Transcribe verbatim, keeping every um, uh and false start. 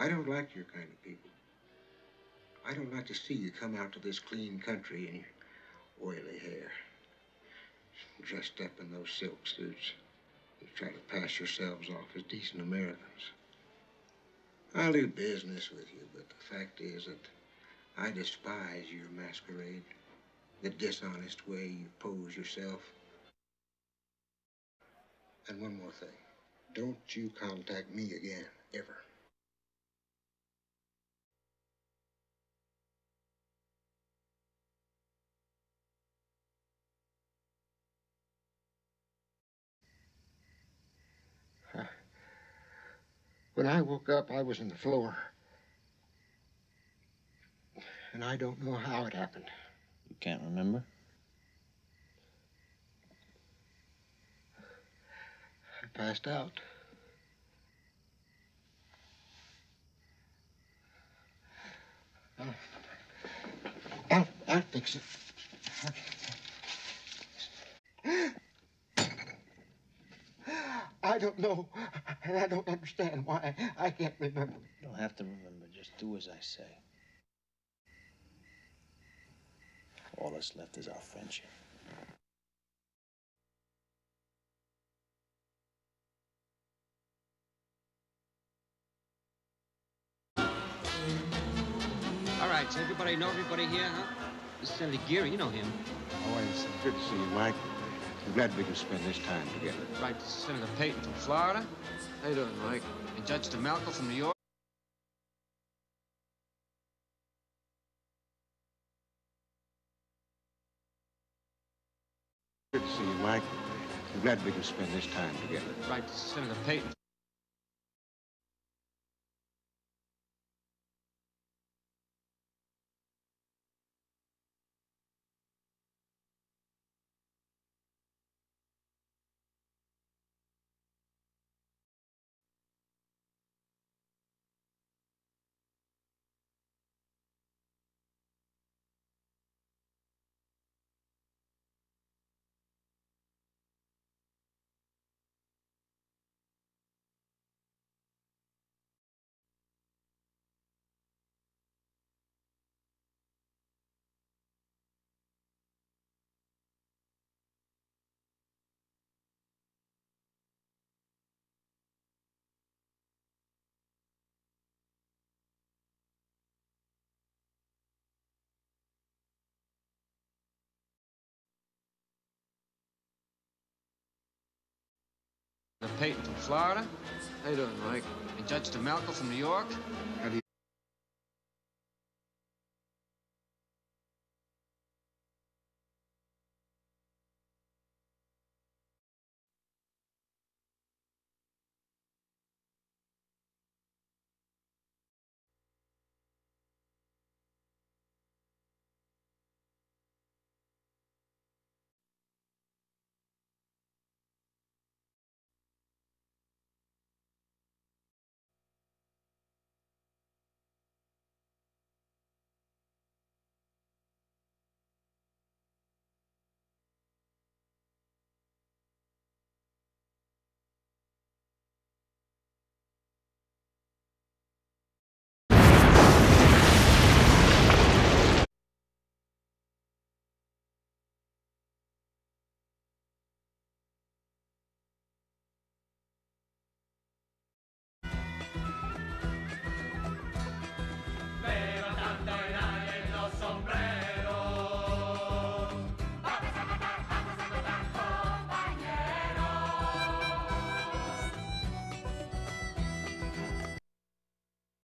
don't like your kind of people. I don't like to see you come out to this clean country in your oily hair, dressed up in those silk suits. You try to pass yourselves off as decent Americans. I'll do business with you, but the fact is that I despise your masquerade, the dishonest way you pose yourself. And one more thing. Don't you contact me again, ever. When I woke up, I was on the floor. And I don't know how it happened. You can't remember? I passed out. I'll, I'll, I'll fix it. I don't know, and I don't understand why I can't remember. You don't have to remember. Just do as I say. All that's left is our friendship. All right, so everybody know everybody here, huh? This is Senator Geary, you know him. Oh, it's good to see you, Mike. I'm glad we can spend this time together. Right, this is Senator Payton from Florida. How you doing, Mike? And Judge DeMalco from New York. Good to see you, Mike. I'm glad we can spend this time together. Right, this is Senator Payton. Senator Payton from Florida. How you doing, Mike? And Judge DeMalco from New York. How do you